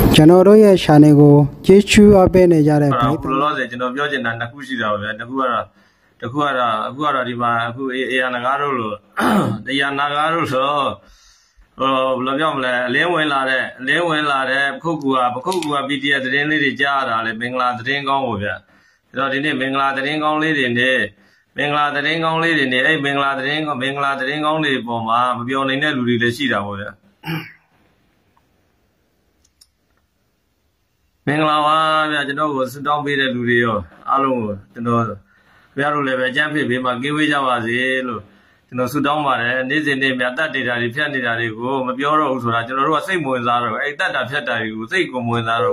Janoro ya Shanego, Jechu Abene Jare. Guara Riva, who Yanagaro, the Yanagaro, Lewela, Kukua, BT, the Lady Jara, Bengla, the Ringon, Bengla, the Ringon lady in there. Bengla, the Ringon lady in there, Bengla, the Ringon lady, Boma, beyond the Nelu, the Sida over. Bengla, was don't be the Ludio, Alo, the North. We are level champion, we might give it our zeal. Sudama, and this in the Mata data, the Pianita, go, Mabioro, Rajanoro, same Mozaro, that Piata, you say, Mozaro,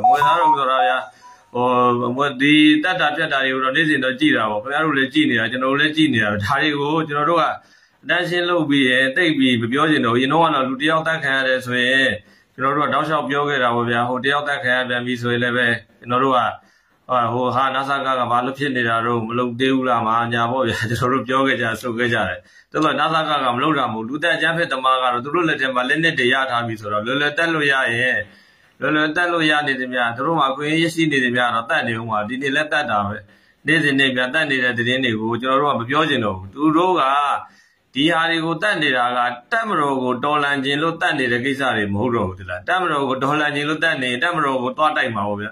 or what the Tata Piata, you don't in the Gira, or Regina, Regina, Tarigo, Generoa, dancing low be, and take me, Biogino, you know, one of the Alta Caras, way, you know, a dash of yoga, hotel that can be so 11, in Norua. Who had Nasaka, Valopin, Look Deula, Mania, sort of yoga, so good. So Nasaka, Lodam, do that jump at the Maga, to let them Malene de Yata, Lulatelloya, Lulatelloya, Nidimia, the Roma, Queen, see Nidimia, Tanya, didn't let that down. This is named Tanya at the end of Biogino, to Roga, Diarigo Tandira, Tamaro, Dolan, Jilo Tandi, the Gisari, Muro, Tamaro, Dolan, Jilo Tandi, Tamaro, Tata,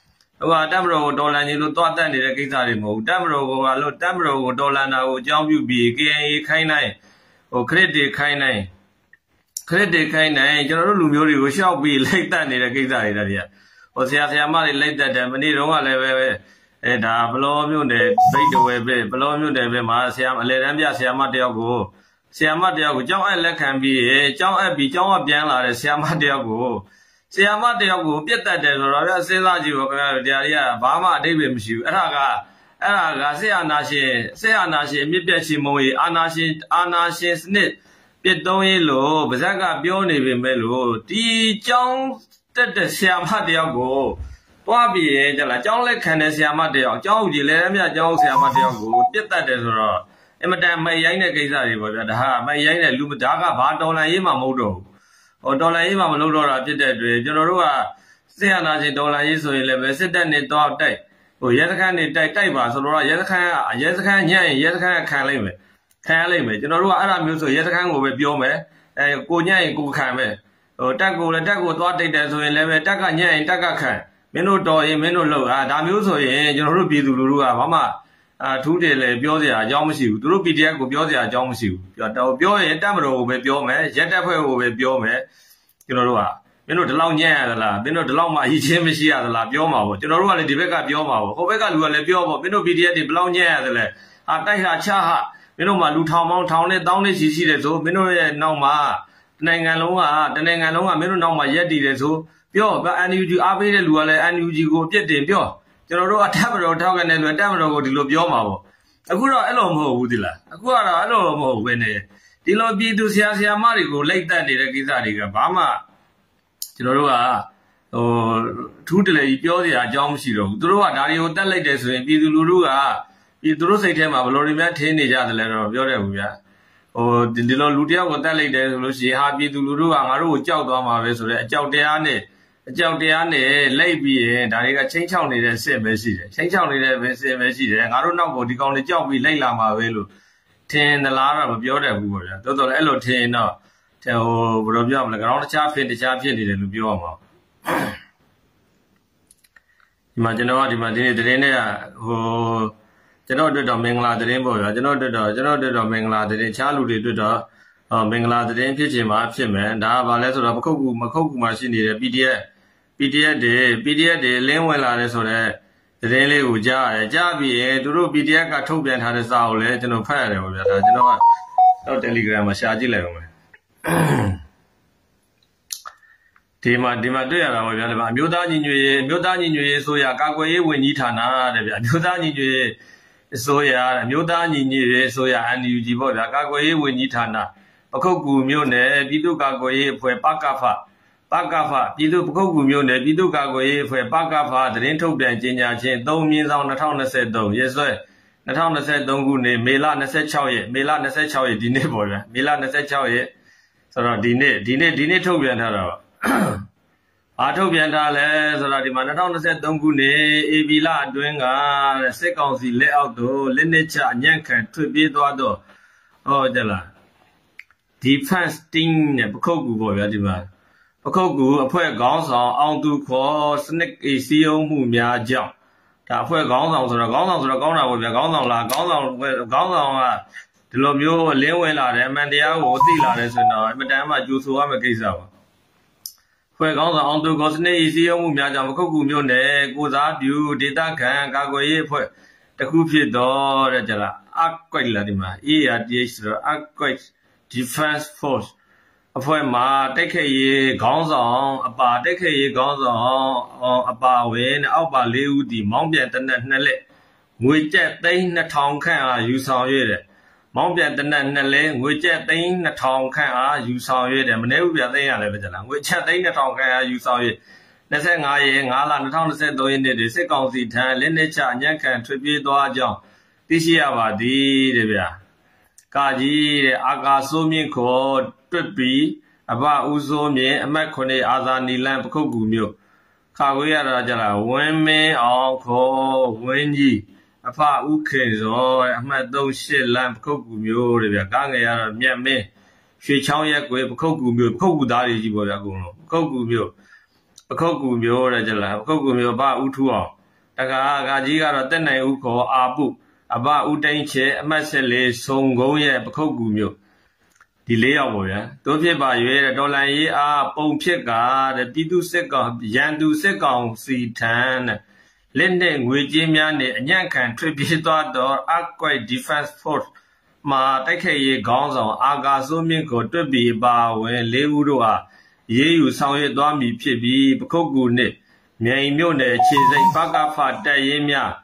Damro, Dolan, you thought that the Kisarimo, Damro, Damro, Dolana, Jump you be, gay, kind or credit kind. Credit kind, General Lumuri shall be like that in the Kisari. Or Siamari like that, and Manito, and below you, the fade away, below you, the Marsiam, Lerambia, Siamatiago. Siamatiago, John Ella can be, John Abbey, John Bianla, Siamatiago. Siamatiago, get that, or say that you are there, Bama, David Mishu, Araga, say Anashi, Mipachimoi, Anashi, Snit, Pietoni low, Bazaga, Bioni, Melo, T. Jones, that the Siamatiago. Bobby, John Lake and Siamatio, John Gilemia, John Siamatiago, get that as well. Madame, my young Gazari, my young Lumadaga, Bardola, Imamodo. Or Dola Ima Lodora did that, Generua, say Anaji Dola is so 11, sit down in dog day. Oh, Yethakan, Taiba, so Yethakan, Yethakan can't leave it. Can't leave it. Generua, Aramuso, Yethakan will be Biome, and Gonya, Gukame. Oh, Tago, what they did so 11, Takanya, Takakan. Meno Doi, Meno Lo, Damuso, General Bidulua, Mama. 2 days, Biosia, Jomusu, Drupidia, Biosia, Jomusu. Bio, Damro, Biome, Jetapo, Biome, you know, the long yard, you know, the long Machia, the Bioma, you know, the Vega Bioma, Ovega, Bioma, Bino Bidia, the long yard, Ataya Chaha, you know, Malutamon town, down the Sisi, so Mino Noma, Nangalonga, the Nangalonga, Mino Noma Yeti, so Bio, and you Abe Luale, and you go get them, Bio. General Tamaro, Togan, and Tamaro, the Lobioma. A good alone, Udilla. A good alone, when the lobby to Siasia Marigo, like that, the Gizariga, Bama, General, or Tutele, Piodia, Jom Siro, Dura, Dario, like this, when Pidulurua, Pidurose came up, Lorimat, each other letter of Yoria. Or the Lord Lutia, what that like this, Lucy, Happy to Luru, Amaru, Chowdama, Chowdeane. Chowdeane, Labby, and I got change on the same message. Change on the same message, and I don't know what the only job we lay Lama Velu. 10 the Lara of Yoda, Toto Elo 10 now. Tell Robiam, like around the champion, the champion in the Lubioma. Imagine what imagine the Rena who denoted a Mengla the Rainbow, denoted a Mengla the Chalu did Mengla the Rain Pitching, Marchman, Dava letter of Makoku machine, PDA de Lenwella, so that the Rene Uja, Jabi, Duru PDA, Tobian had a soul, let no fire, you know, no telegram, a Shaji level. Dima Dea, Mudani, Soya, Kagway, Winitana, Mudani, Soya, Mudani, Soya, and Ujibo, Kagway, Winitana, Okoku, Mune, Bidu Kagway, for Pagafa, Bidu Koku Mune, Bidu Kagway, for Pagafa, the Rento Blanchina, don't mean on the town said, though, yes, sir. The town said, don't go name, Milan, said Chow, Milan, said Chow, Dinebo, Milan, said Chow, so Dine, Tobian. ထုတ်ပြန်ထားလဲဆိုတာဒီမှာ2023ခုနှစ်ဧပြီလအတွင်းကစစ်ကောင်စီလက်အောက်သို့လက်နက်ချအညံ့ခံထွက်ပြေးသွားတော့ကြလား defense team နဲ့ပခုတ်ကူပေါ့ဗျာဒီမှာပခုတ်ကူအဖွဲ့ခေါင်းဆောင်အောင်သူခေါ်စနစ်စီယုံမှုများကြောင့်ဒါအဖွဲ့ခေါင်းဆောင်ဆိုတော့ကောင်းတာပေါ့ဗျာခေါင်းဆောင်လားခေါင်းဆောင်ကဒီလိုမျိုးလင်းဝင်လာတယ်အမှန်တရားကိုသိလာတယ်ဆိုတော့အမှန်တမ်းမှကြိုးဆိုရမယ့်ကိစ္စပါဖွဲ့ကောင်းဆောင်အောင်သူခေါ်စနစ်စီယုံမှုများကြောင့်ပခုတ်ကူမျိုးနဲ့ကိုစားပြုဒေသခံကာကွယ်ရေးအဖွဲ့တခုဖြစ်တော့တဲ့ကြလားအကွိုက်လာဒီမှာ EADH ဆိုတော့အကွိုက် Defense Force အဖွဲ့မှာတိုက်ခိုက်ရေးခေါင်းဆောင်အပါတိုက်ခိုက်ရေးခေါင်းဆောင်အပါဝင်အောက်ပါ၄ဦးဒီမောင်းပြန်တနက်2လက်ငွေကျပ်3,200ခန့်အားယူဆောင်ရွက်တယ်မောင်းပြန်တနက်2လက်ငွေကျပ်3,200ခန့်အားယူဆောင်ရွက်တယ်မနေ့ကပြသိမ်းရလဲပဲကြလားငွေကျပ်3,200ခန့်အားယူဆောင်ရွက်25ရက်5လ2023ရက်နေ့တွင်စစ်ကောင်စီထံလက်နက်ချအညံ့ခံထွက်ပြေးသွားကြောင်းသိရှိရပါသည်တဲ့ဗျာကာကြီးတဲ့အာကာစိုးမြင့်ခေါ်တွက်ပြီးအဘဦးစိုးမြင့်အမှတ်9အာဇာနီလန်ပခုတ်ကူမြို့ခါခွေးရတာကြလားဝင်းမင်းအောင်ခေါ်ဝင်းကြီးအဖဦးခင်စောအမှတ်38လန်ပခုတ်ကူမြို့တဲ့ဗျာကားငယ်ရတော့မြတ်မင်းရွှေချောင်းရက်ကွယ်ပခုတ်ကူမြို့ပခုတ်ကူသားတွေကြီးပေါ့ဗျာအကုန်လုံးပခုတ်ကူမြို့တဲ့ကြလားပခုတ်ကူမြို့အဘဦးထူအောင်တကာကြီးကတော့တက်နိုင်ဦးခေါ်အာပုအဘဦးတိုင်းချေအမှတ်14စုံကုန်းရဲ့ပခုတ်ကူမြို့ဒီ၄ယောက်ပေါ့ဗျာတို့ဖြစ်ပါရွေးတဲ့ဒေါ်လာရေးအားပုံဖြစ်ကတဲ့ပြည်သူစစ်ကောင်ရန်သူစစ်ကောင်စီထံတဲ့လက်နဲ့ငွေကြေးများနဲ့အညံ့ခံထွက်ပြေးသွားတော့အကွိုက် Defense Force မှာတိုက်ခိုက်ရေးခေါင်းဆောင်အာကာစိုးမြင့်ကိုတွက်ပြီးပါဝင်၄ဦးတို့အားရေးယူဆောင်ရွက်သွားမည်ဖြစ်ပြီးပခုတ်ကူနှင့်မြိုင်မြို့နယ်ခြေစိတ်ပကဖတပ်ရင်းများ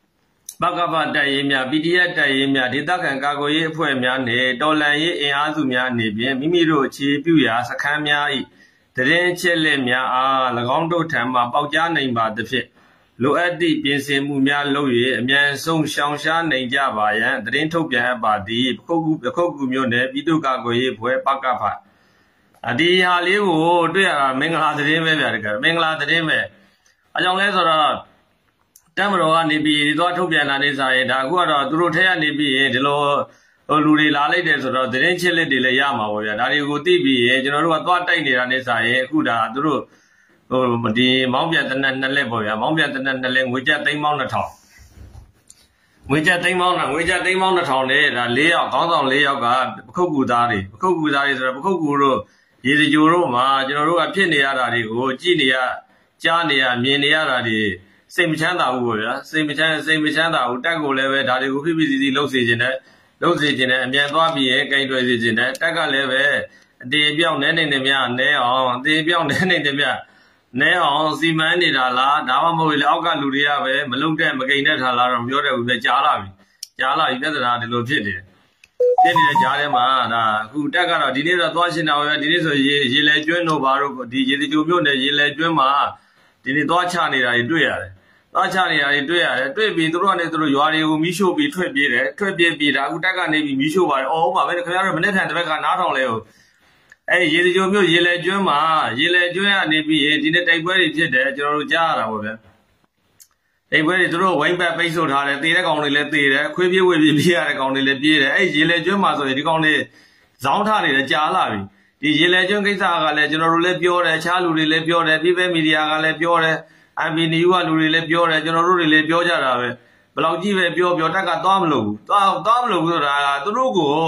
PDF တပ်ရင်းများဒေသခံကာကွယ်ရေးအဖွဲ့များနဲ့တော်လှန်ရေးအင်အားစုများအနေဖြင့်မိမိတို့အခြေပြုရာစခန်းများ၏တရင်ချက်လက်များအား၎င်းတို့ထံမှပေါက်ကြားနိုင်ပါသဖြင့်လိုအပ်သည့်ပြင်ဆင်မှုများလုပ်၍အမြန်ဆုံးရှောင်ရှားနိုင်ကြပါရန်တရင်ထုတ်ပြန်အပ်ပါသည်ပခုတ်ကူမျိုးနဲ့ပြည်သူ့ကာကွယ်ရေးအဖွဲ့ပကဖဒီဟာလေးကိုတွေ့ရတာမင်္ဂလာသတင်းပဲဗျာတကယ်မင်္ဂလာသတင်းပဲအကြောင်းလဲဆိုတော့တမတော်ကနေပြီးဒီတော့ထုတ်ပြန်လာနေစားရင်ဒါအခုကတော့သူတို့ထက်ရနေပြီးရင်ဒီလိုလူတွေလာလိုက်တယ်ဆိုတော့သတင်းချစ်လက်တွေလည်းရမှာပေါ့ဗျာဒါတွေကိုသိပြီးရင်ကျွန်တော်တို့ကသွားတိုက်နေတာနေစားရင်အခုဒါသူတို့ဒီမောင်းပြန်တနက်2လက်ပေါ့ဗျာမောင်းပြန်တနက်2လက်ငွေကျပ်3,200ငွေကျပ်3,200နဲ့ဒါ4ယောက်ခေါင်းဆောင်4ယောက်ကပခုတ်ကူသားတွေဆိုတော့ပခုတ်ကူတို့ရေစကြိုတို့မှာကျွန်တော်တို့ကဖြစ်နေရတာတွေကိုကြည့်နေရကြားနေရမြင်နေရတာတွေစိတ်မချမ်းသာဘူးပေါ့ဗျာစိတ်မချမ်းသာဘူးတက်ကိုလည်းပဲဒါတွေကိုဖိဖိစီစီလှုပ်စေခြင်းနဲ့အမြန်သွားပြီးရင်ကိန်းတွေ့စေခြင်းနဲ့တက်ကလည်းပဲအတေအပြောက်နဲနေတယ်များနဲအောင်အတေအပြောက်နဲနေတယ်များနဲအောင်စီမံနေတာလားဒါမှမဟုတ်လေအောက်ကလူတွေကပဲမလုံတဲ့မကိန်းတဲ့ထားလားတော့မပြောတတ်ဘူးပဲကြားလာပြီပြဿနာဒီလိုဖြစ်နေတဲ့ကြားထဲမှာဒါအခုတက်ကတော့ဒီနေ့တော့သွားရှင်းတာပဲဒီနေ့ဆိုရေလဲကျွန်းတို့ဘာတို့ဒီရေစကြိုမြို့နယ်ရေလဲကျွန်းမှာဒီနေ့သွားချနေတာတွေတွေ့ရတယ်တွေ့ပြီးသူတို့ကနေသူတို့ရွာတွေကိုမီးရှို့ပြီးထွက်ပြေးပြီးဒါအခုတက်ကနေပြီးမီးရှို့ပါတယ်ဟုတ်ပါပဲခင်ဗျားတို့မနေ့ကတပတ်ကနားထောင်လဲဟုတ်ရေစကြိုမြို့ရေလဲကျွန်းကနေပြီးဒီနေ့တိုက်ပွဲတွေဖြစ်တယ်ကျွန်တော်တို့ကြားရတာပေါ့ဗျာတိုက်ပွဲတွေသူတို့ဝိုင်းပတ်ပိတ်ဆို့ထားတယ်တေးတဲ့ကောင်တွေလည်းတေးတယ်ခွေးပြေးဝေပြေးပြေးရတဲ့ကောင်တွေလည်းပြေးတယ်ရေလဲကျွန်းမှာဆိုရင်ဒီကောင်တွေဇောင်းထားနေတယ်ကြားလာပြီဒီရေလဲကျွန်းကိစ္စကလည်းကျွန်တော်တို့လည်းပြောတယ်အခြားလူတွေလည်းပြောတယ်ပြည်ပမီဒီယာကလည်းပြောတယ်MBNU ကလူတွေလည်းပြောတယ်ကျွန်တော်တို့တွေလည်းပြောကြတာပဲဘယ်လောက်ကြီးပဲပြောတက်ကသွားမလို့ဘူးသွားမလို့ဘူးဆိုတာကသူတို့ကို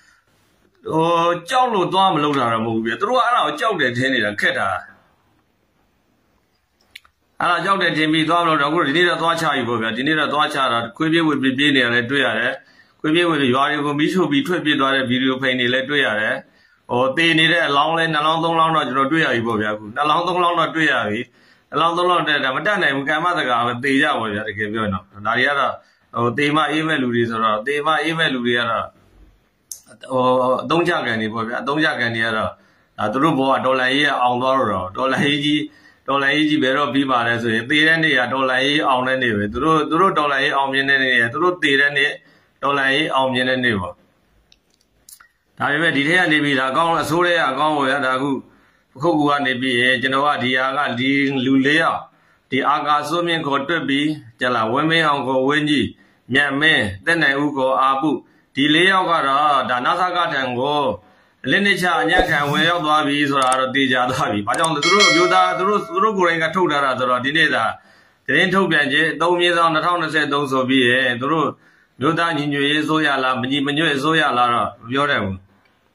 ကြောက်လို့သွားမလို့တာတော့မဟုတ်ဘူးပြသူတို့ကအဲ့ဒါကိုကြောက်တယ်ထင်နေတာခက်တာအဲ့ဒါကြောက်တယ်ထင်ပြီးသွားမလို့တော့အခုဒီနေ့တော့သွားချပြီပေါ့ဗျာဒီနေ့တော့သွားချတာခွေးပြေးဝေပြေးနေရတယ်တွေ့ရတယ်ခွေးပြေးဝေရွာတွေကိုမီးရှို့ပြီးထွက်ပြေးသွားတဲ့ဗီဒီယိုဖိန်တွေလည်းတွေ့ရတယ်တေနေတဲ့အလောင်းလဲ2လောင်း3လောင်းတော့ကျွန်တော်တွေ့ရပြီပေါ့ဗျာအခု2လောင်း3လောင်းတော့တွေ့ရပြီ2လောင်း3လောင်းတဲ့ဒါမတတ်နိုင်ဘူးကံမတကာပဲတေကြပါဗျာတကယ်ပြောရင်တော့ဒါတွေကတော့တေမအေးမဲ့လူတွေဆိုတော့တေမအေးမဲ့လူတွေကတော့အသုံးချကန်နေပေါ့ဗျာအသုံးချကန်နေရတော့သူတို့ဘောကဒေါ်လာရေးအောင်သွားတော့ဒေါ်လာရေးကြီးဘယ်တော့ပြီးပါလဲဆိုရင်တေတဲ့နေ့ကဒေါ်လာရေးအောင်တဲ့နေ့ပဲသူတို့ဒေါ်လာရေးအောင်မြင်တဲ့နေ့ရသူတို့တေတဲ့နေ့ဒေါ်လာရေးအောင်မြင်တဲ့နေ့ပေါ့ဒါပေမဲ့ဒီထက်ကနေပြီးဒါအကောင်းအဆိုးတဲ့အကောင်းပေါ့ဗျာဒါအခုခုတ်ကူကနေပြီးရင်ကျွန်တော်ကဒီဟာကဒီလူ၄ယောက်ဒီအာကာစိုးမြင့်ကိုတွက်ပြီးကြလားဝင်းမင်းအောင်ကိုဝင်းကြီးမြတ်မင်းတက်နိုင်ဦးကိုအာပုဒီ၄ယောက်ကတော့ဒါနာသကထံကိုလင်းနေချအညက်ခံဝင်ရောက်သွားပြီဆိုတာတော့တေချာသွားပြီ။ဘာကြောင့်လဲသူတို့အမျိုးသားသူတို့ကိုယ်တိုင်ကထုတ်ထားတာဆိုတော့ဒီနေ့သာသတင်းထုတ်ပြန်ခြင်း3/2023ဆိုပြီးရင်သူတို့မျိုးသားညီညွတ်ရေးအစိုးရလားမညီမညွတ်အစိုးရလားတော့မပြောတယ်ဘူး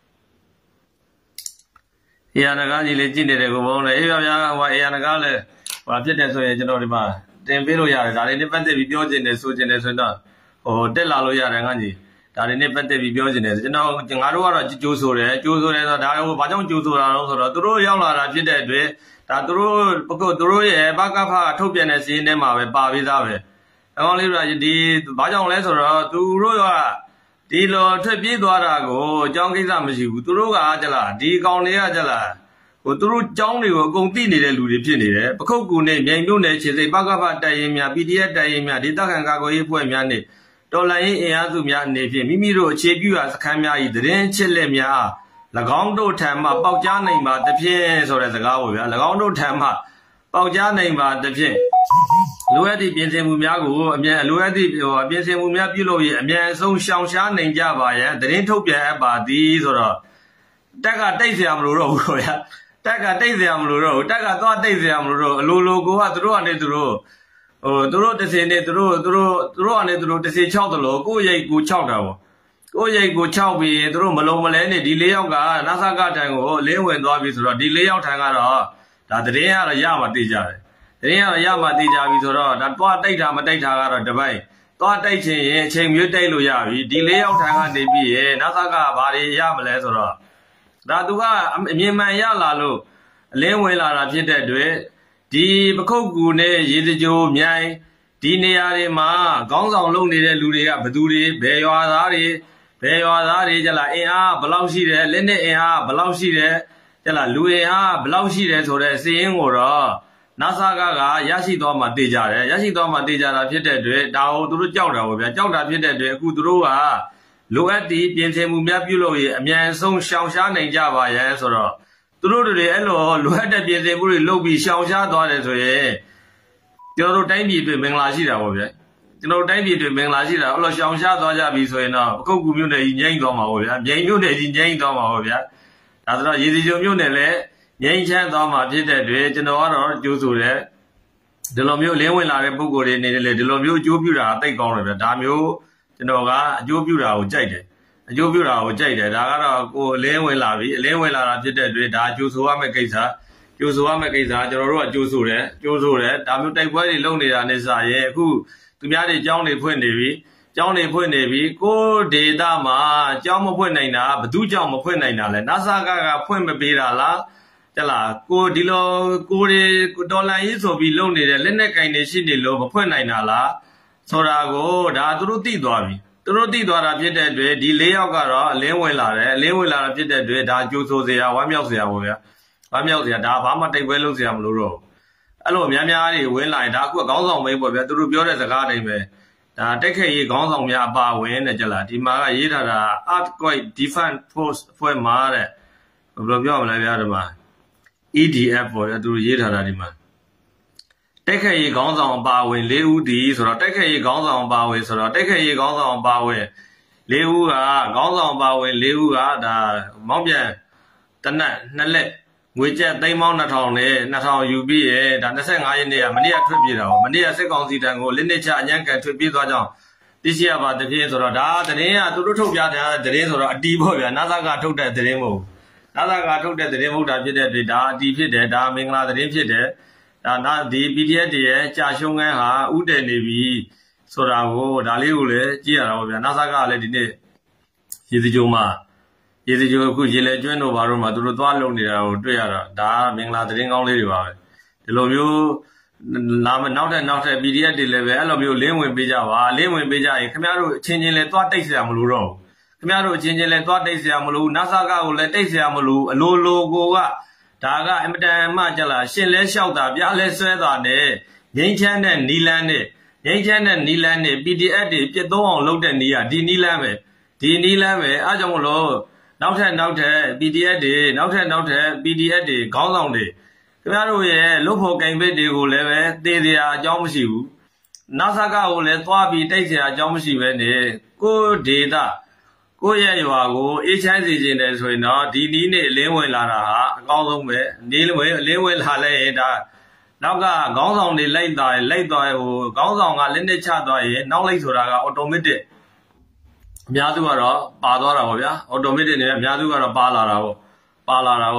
။အေရနဂါကြီးလေးကြည့်နေတယ်ကိုဘုံလေအေးဗျာဟိုအေရနဂါလည်းဟိုဖြစ်တယ်ဆိုရင်ကျွန်တော်ဒီမှာတင်ပေးလို့ရတယ်ဒါလေးနဲ့ပတ်သက်ပြီးပြောချင်တယ်ဆိုချင်တယ်ဆိုတော့ဟိုတက်လာလို့ရတယ်ငါကြီးဒါတွေနဲ့ပတ်သက်ပြီးပြောချင်တယ်ကျွန်တော်ငါတို့ကတော့ကြိုးဆိုတယ်ဆိုတော့ဒါဟိုဘာကြောင့်ကြိုးဆိုတာလဲဆိုတော့သူတို့ရောက်လာတာဖြစ်တဲ့အတွက်ဒါသူတို့ရဲ့ဘကဖထုတ်ပြန်တဲ့စီးရင်ထဲမှာပဲပါပြီးသားပဲအကောင်လေးတို့ဒီဘာကြောင့်လဲဆိုတော့သူတို့ကဒီလိုထွက်ပြေးသွားတာကိုအကြောင်းကိစ္စမရှိဘူးသူတို့ကကြလားဒီအကောင်တွေကကြလားဟိုသူတို့ကြောင်းတွေကိုအကုန်သိနေတဲ့လူတွေဖြစ်နေတယ်ပခုတ်ကူနဲ့မြိုင်ပြုတ်နယ်ခြေစိတ်ဘကဖတိုက်ရင်များ PDF တိုက်ရင်များဒေသခံကာကွယ်ရေးဖွဲ့များနဲ့တော်လှန်ရေးအင်အားစုများအနေဖြင့်မိမိတို့အခြေပြုရာစခန်းများ၏သတင်းချစ်လက်များ၎င်းတို့ထံမှပေါက်ကြားနိုင်ပါသဖြင့်ဆိုတဲ့စကားပေါ့ဗျာ၎င်းတို့ထံမှပေါက်ကြားနိုင်ပါသဖြင့်လိုအပ်သည့်ပြင်ဆင်မှုများကိုအမြန်လိုအပ်သည့်ပြင်ဆင်မှုများပြုလုပ်၍အမြန်ဆုံးရှောင်ရှားနိုင်ကြပါရန်သတင်းထုတ်ပြန်အပ်ပါသည်ဆိုတော့တက်ကတိတ်เสียမလို့တော့ဘူးဗျာတက်ကတိတ်เสียမလို့တော့ဘူးတက်ကသွားတိတ်เสียမလို့တော့အလိုလိုကိုကသူတို့ကနေသူတို့သူတို့တစ်စင်နဲ့သူတို့ကနေသူတို့တစ်စင်6တလို့ကိုယ့်ရိတ်ကို6တာပေါ့ကိုယ့်ရိတ်ကို6ပြီးသူတို့မလုံးမလဲနဲ့ဒီ၄ယောက်ကနာသကထံကိုလင်းဝင်သွားပြီဆိုတော့ဒီ၄ယောက်ထံကတော့ဒါသတင်းကတော့ရမှသိကြတယ်သတင်းကတော့ရမှသိကြပြီဆိုတော့ဒါတွားတိုက်တာမတိုက်တာကတော့တပိုက်တွားတိုက်ချင်ရင်အချိန်မျိုးတိုက်လို့ရပြီဒီ၄ယောက်ထံကနေပြီးရင်နာသကဘာတွေရမလဲဆိုတော့ဒါသူကအမြင်မှန်ရလာလို့အလင်းဝင်လာတာဖြစ်တဲ့အတွက်ဒီပခုတ်ကူနဲ့ရေစကြိုမြိုင်ဒီနေရာတွေမှာခေါင်းဆောင်လုပ်နေတဲ့လူတွေကဘသူတွေဘယ်ရွာသားတွေကြလားအင်အားဘယ်လောက်ရှိတယ်လက်နဲ့အင်အားဘယ်လောက်ရှိတယ်ကြလားလူအင်အားဘယ်လောက်ရှိတယ်ဆိုတဲ့စီးရင်ကိုတော့နာဆာကရရှိသွားမှသိကြတယ်ရရှိသွားမှသိကြတာဖြစ်တဲ့အတွက်ဒါကိုသူတို့ကြောက်တာပေါ့ဗျာကြောက်တာဖြစ်တဲ့အတွက်အခုသူတို့ကလိုအပ်သည့်ပြင်ဆင်မှုများပြုလုပ်ရင်အမြန်ဆုံးရှောင်ရှားနိုင်ကြပါရန်ဆိုတော့သူတို့တွေအဲ့လိုလိုအပ်တဲ့ပြင်ဆင်မှုတွေလုပ်ပြီးရှောင်ရှားသွားတယ်ဆိုရင်ကျွန်တော်တို့တိုင်းပြည်အတွက်မင်္ဂလာရှိတာပေါ့ဗျာကျွန်တော်တို့တိုင်းပြည်အတွက်မင်္ဂလာရှိတာအဲ့လိုရှောင်ရှားသွားကြပြီဆိုရင်တော့ပခုတ်ကူမြို့နယ်ကြီးငြိမ်းသွားမှာပေါ့ဗျာမြိန်မြို့နယ်ကြီးငြိမ်းသွားမှာပေါ့ဗျာဒါဆိုတော့ရေစီကျုံမြို့နယ်လည်းငြိမ်းချမ်းသွားမှာဖြစ်တဲ့အတွက်ကျွန်တော်ကတော့ကြိုးဆိုတယ်ဒီလိုမျိုးလင်းဝင်လာတဲ့ပုံကိုယ်တွေနေလေဒီလိုမျိုးအကျိုးပြုတာတိတ်ကောင်းတယ်ဗျာဒါမျိုးကျွန်တော်ကအကျိုးပြုတာကိုကြိုက်တယ်အကျိုးပြုတာကိုကြိုက်တယ်ဒါကတော့ကိုယ်အလင်းဝင်လာပြီအလင်းဝင်လာတာဖြစ်တဲ့အတွက်ဒါကြိုးဆိုရမယ့်ကိစ္စကျွန်တော်တို့ကကြိုးဆိုတယ်ဒါမျိုးတိုက်ပွဲတွေလုပ်နေတာနဲ့စရဲအခုသူများတွေကြောင်းတွေဖွင့်နေပြီကိုဒေတာမှာကြောင်းမဖွင့်နိုင်တာဘသူကြောင့်မဖွင့်နိုင်တာလဲနာဆာကဖွင့်မပေးတာလားကြလားကိုဒီလိုကိုတွေတော်လန်ရေးဆိုပြီးလုပ်နေတဲ့လက်နဲ့ကင်တွေရှိနေလို့မဖွင့်နိုင်တာလားဆိုတာကိုဒါသူတို့သိသွားပြီသူတို့သိသွားတာဖြစ်တဲ့အတွက်ဒီ၄ယောက်ကတော့အလင်းဝင်လာတယ်အလင်းဝင်လာတာဖြစ်တဲ့အတွက်ဒါကြိုးဆိုစရာဝမ်းမြောက်စရာပေါ့ဗျာဝမ်းမြောက်စရာဒါဘာမှတိုက်ပွဲလုပ်စရာမလိုတော့အဲ့လိုများများတွေဝင်လာရင်ဒါအခုခေါင်းဆောင်ပဲပေါ့ဗျာသူတို့ပြောတဲ့စကားတိုင်းပဲဒါတက်ခဲ့ရေးခေါင်းဆောင်များအပါဝင်တဲ့ကြလားဒီမှာကရေးထားတာ Earthquake Defense Force ဖွဲ့မှာတဲ့ဘယ်လိုပြောမလဲဗျာဒီမှာ EDF ပေါ့ဗျာသူတို့ရေးထားတာဒီမှာတက်ခဲ့ရေးခေါင်းဆောင်အပါဝင်၄ဦးတည်ဆိုတော့တက်ခဲ့ရေးခေါင်းဆောင်အပါဝင်ဆိုတော့တက်ခဲ့ရေးခေါင်းဆောင်အပါဝင်၄ဦးကခေါင်းဆောင်အပါဝင်၄ဦးကဒါမောင်းပြန်တနက်2လက်ငွေကျပ်သိန်းပေါင်း2000နဲ့2000ယူပြီးရဒါ25ရက်နေ့ကမနေ့ကထွက်ပြေးတာပေါ့မနေ့ကစစ်ကောင်စီတန်ကိုလက်နက်ချအညံ့ကန်ထွက်ပြေးသွားကြောင်းသိရှိရပါတဖြည်းဆိုတော့ဒါသတင်းကသူတို့ထုတ်ပြတဲ့သတင်းဆိုတော့အတီးပေါ့ဗျာနာသကထုတ်တဲ့သတင်းမဟုတ်နာသကထုတ်တဲ့သတင်းမဟုတ်တာဖြစ်တဲ့အတွက်ဒါအတီးဖြစ်တယ်ဒါမင်္ဂလာသတင်းဖြစ်တယ်ဒါဒီ PDF တွေရဲ့ကြာရှုံးခန်းဟာဥတည်နေပြီဆိုတာကိုဒါလေးကိုလည်းကြည့်ရတာပေါ့ဗျာနာသကလည်းဒီနေ့ရေစကြိုမှာရေစကြိုအခုရေလေကျွန်းတို့ဘာတို့မှာသူတို့သွားလုံနေတာကိုတွေ့ရတော့ဒါမင်္ဂလာသတင်းကောင်းလေးတွေပါပဲဒီလိုမျိုးနောက်ထပ် PDF တွေလည်းပဲအဲ့လိုမျိုးလင်းဝင်ပေးကြပါလင်းဝင်ပေးကြရင်ခင်ဗျားတို့အချင်းချင်းလည်းသွားတိတ်เสียမလို့တော့ခင်ဗျားတို့အချင်းချင်းလည်းသွားတိတ်เสียမလို့နာဆာကကိုလည်းတိတ်เสียမလို့အလိုလိုကိုကဒါကအင်မတန်မှကြလားရှင်လဲလျှောက်တာပြားလဲဆွဲတာနဲ့ငိမ့်ချမ်းတဲ့နီလန်းနဲ့ PDF တွေပြစ်သုံးအောင်လုပ်တဲ့နီးကဒီနီလန်းပဲအားကြောင့်မလို့နောက်ထပ် PDF တွေနောက်ထပ် PDF တွေခေါင်းဆောင်တွေခင်ဗျားတို့ရဲ့လုတ်ဖို့ကင်ပစ်တွေကိုလည်းပဲသေစရာအကြောင်းမရှိဘူးနာဆာကကိုလည်းသွားပြီးတိုက်စရာအကြောင်းမရှိပဲနဲ့ကိုဒေတာကိုရဲ့ရွာကိုအေးချမ်းစီခြင်းတယ်ဆိုရင်တော့ဒီနီးနဲ့အလင်းဝင်လာတာဟာအကောင်းဆုံးပဲနေလဝင်အလင်းဝင်လာလဲဒါနောက်ကခေါင်းဆောင်တွေလိုက်သွားဟိုခေါင်းဆောင်ကလက်နဲ့ချသွားရင်နောက်လိုက်ဆိုတာက automatic အများစုကတော့ပါသွားတာပေါ့ဗျာ automatic နဲ့အများစုကတော့ပါလာတာပေါ့ဒါကတော့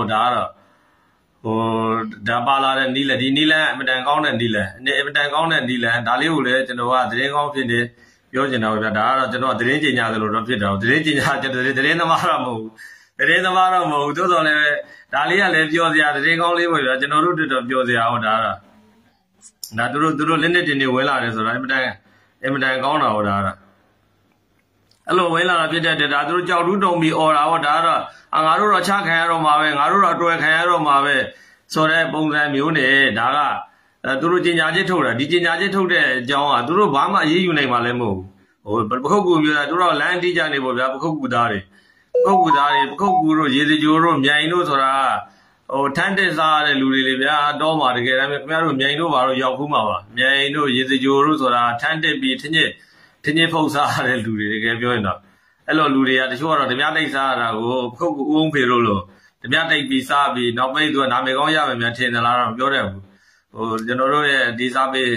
ဒါပါလာတဲ့နီးလဲဒီနီးလဲအမတန်ကောင်းတဲ့နီးလဲအမတန်ကောင်းတဲ့နီးလဲဒါလေးကိုလည်းကျွန်တော်ကသတင်းကောင်းဖြစ်နေပြောချင်တာပေါ့ဗျာဒါကတော့ကျွန်တော်သတင်းကြေညာသလိုတော့ဖြစ်တာပေါ့သတင်းကြေညာကျွန်တော်သတင်းသမားတော့မဟုတ်ဘူးသတင်းသမားတော့မဟုတ်ဘူးသို့တော်လည်းဒါလေးကလည်းပြောစရာသတင်းကောင်းလေးပေါ့ဗျာကျွန်တော်တို့တော်တော်ပြောစရာဟောဒါသူတို့လက်နဲ့တင်နေဝင်လာတယ်ဆိုတာအမတန်ကောင်းတာဟောဒါကတော့အဲ့လိုဝင်လာတာဖြစ်တဲ့ဒါသူတို့ကြောက်တူးတုံပြီးអော်တာဟောဒါကတော့ငါတို့တော့ချခံရတော့မှာပဲငါတို့တော့တွေ့ခံရတော့မှာပဲဆိုတဲ့ပုံစံမျိုးနဲ့ဒါကသူတို့ကြီးညာချက်ထုတ်တာဒီကြီးညာချက်ထုတ်တဲ့အကြောင်းကသူတို့ဘာမှအေးအေးယူနိုင်မှာလည်းမဟုတ်ဘူးပခုတ်ကူမျိုးတာသူတို့လမ်းတီးကြနေပေါ့ဗျာပခုတ်ကူသားတွေပခုတ်ကူတို့ရေစကြိုတို့မြိုင်တို့ဆိုတာထန်းတက်စားရတဲ့လူတွေလေဗျာတော့မှာတကယ်တမ်းခင်ဗျားတို့မြိုင်တို့ဘာလို့ရောက်ဘူးမှာပါမြိုင်တို့ရေစကြိုတို့ဆိုတာထန်းတက်ပြီးထင်းညစ်ဖုတ်စားရတဲ့လူတွေတကယ်ပြောရင်တော့အဲ့လိုလူတွေကတချို့ကတော့ဓမြတိုက်စားရတာကိုပခုတ်ကူဦးအောင်ဖေတို့လို့ဓမြတိုက်ပြီးစားပြီးနောက်ပိုင်းသူကနာမည်ကောင်းရမယ်များထင်တယ်လားတော့မပြောတတ်ဘူးကျွန်တော်တို့ရဲ့ဒီစားပေး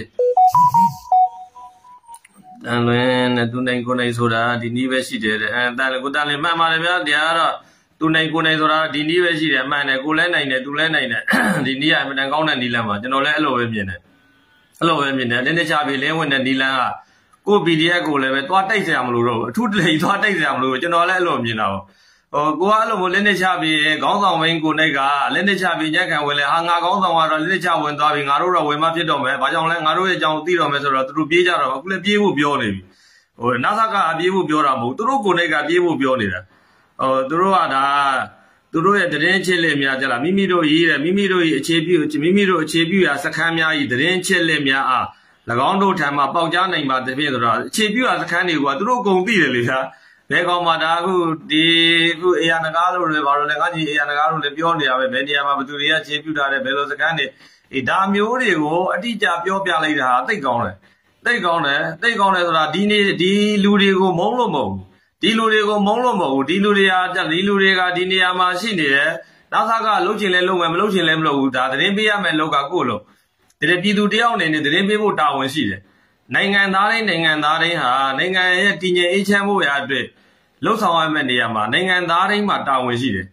တန်လွင်နဲ့သူနိုင်ကိုနိုင်ဆိုတာဒီနည်းပဲရှိတယ်တဲ့တန်ကိုတန်လင်မှန်ပါတယ်ဗျာတရားကတော့သူနိုင်ကိုနိုင်ဆိုတာဒီနည်းပဲရှိတယ်မှန်တယ်ကိုလဲနိုင်တယ်သူလဲနိုင်တယ်ဒီနည်းကအမှန်တန်ကောင်းတဲ့နည်းလမ်းပါကျွန်တော်လည်းအဲ့လိုပဲမြင်တယ်နည်းချပြီးလင်းဝင်တဲ့နည်းလမ်းကကို PDF ကိုလည်းပဲသွားတိုက်စရာမလိုတော့ဘူးအထူးတလေသွားတိုက်စရာမလိုဘူးကျွန်တော်လည်းအဲ့လိုမြင်တာပေါ့ကိုကအဲ့လိုမျိုးလက်နဲ့ချပြီးခေါင်းဆောင်ဝင်းကိုနိုင်ကလက်နဲ့ချပြီးညက်ခံဝင်လဲဟာငါခေါင်းဆောင်ကတော့လက်နဲ့ချဝင်သွားပြီးငါတို့တော့ဝင်မဖြစ်တော့မယ်ဘာကြောင့်လဲငါတို့ရဲ့အကြောင်းသိတော့မယ်ဆိုတော့သူတို့ပြေးကြတော့အခုလည်းပြေးဖို့ပြောနေပြီနာဆာကအပြေးဖို့ပြောတာမဟုတ်သူတို့ကိုနိုင်ကပြေးဖို့ပြောနေတာသူတို့ကဒါသူတို့ရဲ့သတင်းချက်လက်များကြလားမိမိတို့ရေးတယ်မိမိတို့ရဲ့အခြေပြုရာစခန်းများဤသတင်းချက်လက်များအား၎င်းတို့ထံမှပေါက်ကြားနိုင်ပါသဖြင့်ဆိုတော့အခြေပြုရာစခန်းတွေကသူတို့အကုန်သိတယ်လေဗျာဘယ်ကောင်မှဒါအခုအေရနဂါလို့လည်းဘာလို့လဲငါကြီးအေရနဂါလို့လည်းပြောနေရပဲဘယ်နေရာမှာဘသူတွေကခြေပြုထားတယ်ဘယ်လိုစကန်းတွေဒါမျိုးတွေကိုအတိအကျပြောပြလိုက်တာသိကောင်းတယ်ဆိုတာဒီလူတွေကိုမုန်းလို့မဟုတ်ဘူးဒီလူတွေကဒီနေရာမှာရှိနေတယ်နောက်ဆကလှုပ်ချင်လဲလှုပ်မယ်မလှုပ်ချင်လဲမလှုပ်ဘူးဒါသတင်းပေးရမယ်လောက်ကကိုယ့်လို့ဒီပြည်သူတယောက်အနေနဲ့သတင်းပေးဖို့တာဝန်ရှိတယ်နိုင်ငံသားတိုင်းဟာနိုင်ငံရဲ့တည်ငြိမ်အေးချမ်းဖို့ရာအတွက်လှုပ်ဆောင်ရမယ့်နေရာမှာနိုင်ငံသားတိုင်းမှာတာဝန်ရှိတယ်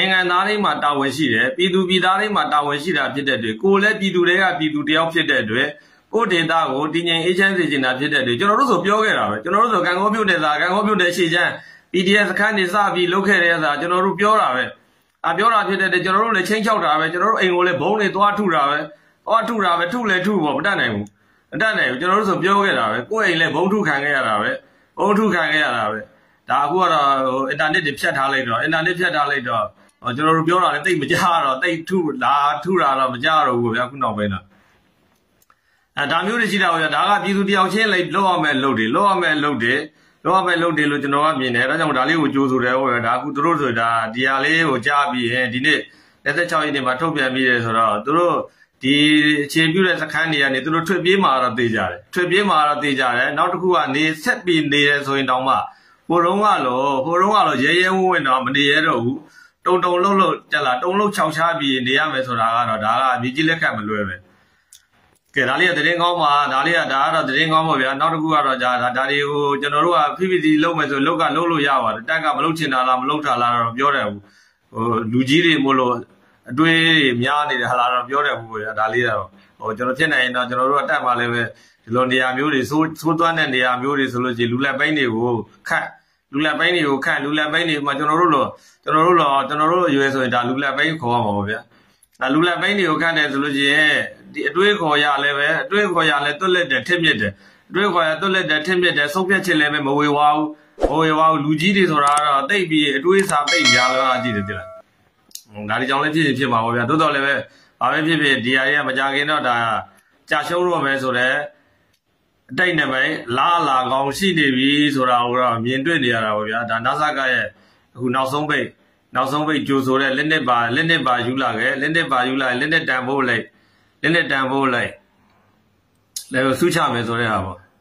ပြည်သူပြည်သားတိုင်းမှာတာဝန်ရှိတာဖြစ်တဲ့အတွက်ကိုယ်လည်းပြည်သူတွေကပြည်သူတယောက်ဖြစ်တဲ့အတွက်ကိုယ်ဒေသကိုတည်ငြိမ်အေးချမ်းစေချင်တာဖြစ်တဲ့အတွက်ကျွန်တော်တို့ဆိုပြောခဲ့တာပဲကျွန်တော်တို့ဆိုကံကောပြုတ်တဲ့ရှေ့ချမ်း PDF စခန်းတွေစပြီးလုပ်ခဲ့တဲ့ဆိုတာကျွန်တော်တို့ပြောတာပဲပြောတာဖြစ်တဲ့အတွက်ကျွန်တော်တို့လည်းချင်းချောက်တာပဲကျွန်တော်တို့အိမ်ကိုလည်းဘုံတွေသွားထုတာပဲထုလဲထုပေါ့မတတ်နိုင်ဘူးကျွန်တော်တို့ဆိုပြောခဲ့တာပဲကိုယ့်အိမ်လည်းဘုံထုခံခဲ့ရတာပဲဒါအခုကတော့အင်တာနက်တွေဖြတ်ထားလိုက်တော့ကျွန်တော်တို့ပြောတာလည်းတိတ်မကြတော့တိတ်ထုတာတော့မကြတော့ဘူးဗျာခုနောက်ပိုင်းတော့ဒါမျိုးတွေရှိတာဗျာဒါကပြည်သူတယောက်ချင်းလိုက်လောက်ရမယ်လုပ်တယ်လို့ကျွန်တော်ကမြင်တယ်ဒါကြောင့်ဒါလေးကိုကြိုးဆိုတယ်ဟောဒါအခုသူတို့ဆိုတာဒီဟာလေးကိုကြားပြီးရင်ဒီနေ့26ရက်နေ့မှာထုတ်ပြန်ပြီးတယ်ဆိုတော့သူတို့ဒီအခြေပြုတဲ့စခန်းတွေကနေသူတို့ထွက်ပြေးမှာတော့သိကြတယ်နောက်တစ်ခုကနေဆက်ပြီးနေရဆိုရင်တောင်မှဟိုတုန်းကတော့ရဲဝဝင်တော့မနေရတော့ဘူးတုံလို့ကြလားတုံလို့ခြောက်ချပြီးနေရမယ်ဆိုတာကတော့ဒါကအမြင့်ကြီးလက်ခတ်မလွဲပဲကဲဒါလေးကသတင်းကောင်းပါဒါကတော့သတင်းကောင်းပါဗျာနောက်တစ်ခုကတော့ဒါတွေကိုကျွန်တော်တို့က PPT လုပ်မယ်ဆိုလုပ်လို့ရပါတယ်တက်ကမလုပ်ချင်တာလားမလုပ်တာလားတော့ပြောတယ်လူကြီးတွေမို့လို့အတွေးများနေတယ်ဟာလားတော့ပြောတယ်ဘူးဗျာဒါလေးကတော့ကျွန်တော်ဖြစ်နိုင်ရင်တော့ကျွန်တော်တို့ကတက်မှလည်းပဲဒီလိုနေရာမျိုးတွေသိုးသွမ်းတဲ့နေရာမျိုးတွေဆိုလို့ရှိရင်လူလက်ပိုင်းတွေကိုခတ်လူလက်ပိုင်းတွေမှာကျွန်တော်တို့ရွယ်ဆိုရင်ဒါလူလက်ပိုင်းခေါ်ရမှာပေါ့ဗျာလူလက်ပိုင်းတွေကိုခတ်တယ်ဆိုလို့ရှိရင်ဒီအတွေးခေါ်ရလဲတွတ်လက်တယ်ထစ်မြစ်တယ်အတွေးခေါ်ရတွတ်လက်တယ်ထစ်မြစ်တယ်ဆုံးဖြတ်ချက်လည်းပဲမဝေဝါဘူးလူကြီးတွေဆိုတာကတော့တိတ်ပြီးအတွေးစာတိတ်များလာကြည့်တယ်ပြလားဒါဒီကြောင့်လည်းဖြစ်မှာပေါ့ဗျာတိုးတော်လည်းပဲဘာပဲဖြစ်ဒီဟာတွေကမကြခင်တော့ဒါကြာရှုံးတော့မယ်ဆိုတော့အတိတ်နဲ့ပဲလာကောင်းရှိနေပြီဆိုတာကိုတော့မြင်တွေ့နေရတာပေါ့ဗျာဒါနာဆာကရဲ့အခုနောက်ဆုံးပိတ်နောက်ဆုံးပိတ်ကြိုဆိုတဲ့လက်နက်ပါယူလာခဲ့လက်နက်ပါယူလာလက်နက်တန်ဖို့လိုက်လက်နက်တန်ဖို့လိုက်လည်းဆူချမယ်ဆိုတဲ့ဟာပေါ့